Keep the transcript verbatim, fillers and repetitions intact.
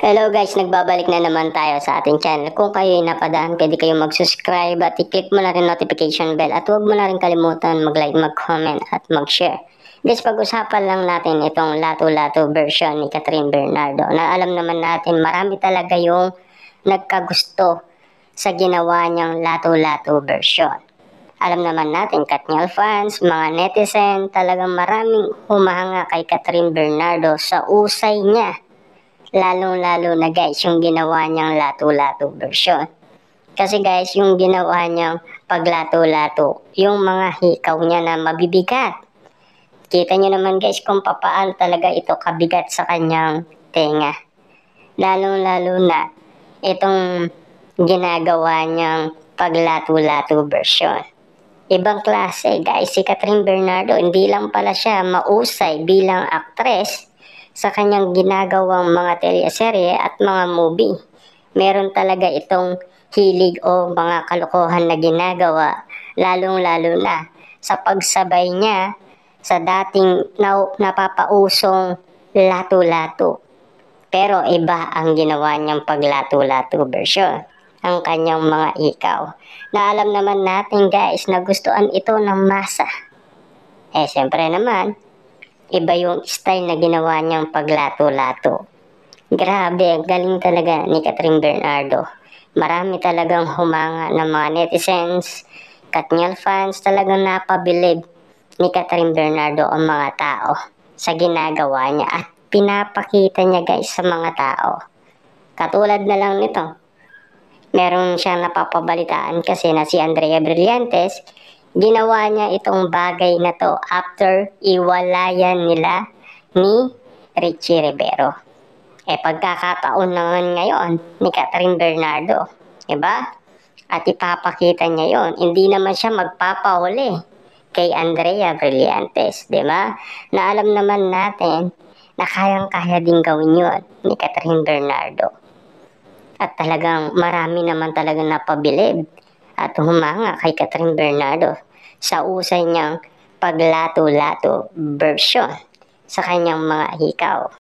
Hello guys, nagbabalik na naman tayo sa ating channel. Kung kayo ay napadaan, pwede kayong mag-subscribe at i-click mo na rin notification bell at huwag mo na rin kalimutan mag-like, mag-comment at mag-share. Guys, pag-usapan lang natin itong lato-lato version ni Catherine Bernardo na alam naman natin marami talaga yung nagkagusto sa ginawa niyang lato-lato version. Alam naman natin, Katniel fans, mga netizen, talagang maraming humahanga kay Catherine Bernardo sa usay niya. Lalong-lalo na guys, yung ginawa niyang lato-lato version. Kasi guys, yung ginawa niyang paglato-lato, yung mga hikaw niya na mabibigat. Kita niyo naman guys kung papaano talaga ito kabigat sa kanyang tenga. Lalong-lalo na itong ginagawa niyang paglato-lato version. Ibang klase guys, si Catherine Bernardo, hindi lang pala siya mausay bilang aktres sa kanyang ginagawang mga teleserye at mga movie. Meron talaga itong hilig o mga kalokohan na ginagawa, lalong-lalo na sa pagsabay niya sa dating na napapausong lato-lato. Pero iba ang ginawa niyang paglato-lato version, ang kanyang mga ikaw. Na alam naman natin guys, nagustuhan ito ng masa. Eh siyempre naman, iba yung style na ginawa niyang paglato-lato. Grabe, galing talaga ni Catherine Bernardo. Marami talagang humanga ng mga netizens, Katniel fans, talagang napabilib ni Catherine Bernardo ang mga tao sa ginagawa niya at pinapakita niya guys sa mga tao. Katulad na lang nito, meron siyang napapabalitaan kasi na si Andrea Brillantes, ginawa niya itong bagay na to after iwalayan nila ni Richie Rivero. Eh pagkakataon naman ngayon ni Catherine Bernardo, diba? At ipapakita niya yon. Hindi naman siya magpapahuli kay Andrea Brillantes, diba? Na alam naman natin na kayang-kaya din gawin yon ni Catherine Bernardo. At talagang marami naman talagang napabilib at humanga kay Catherine Bernardo sa usay niyang paglato-lato version sa kanyang mga hikaw.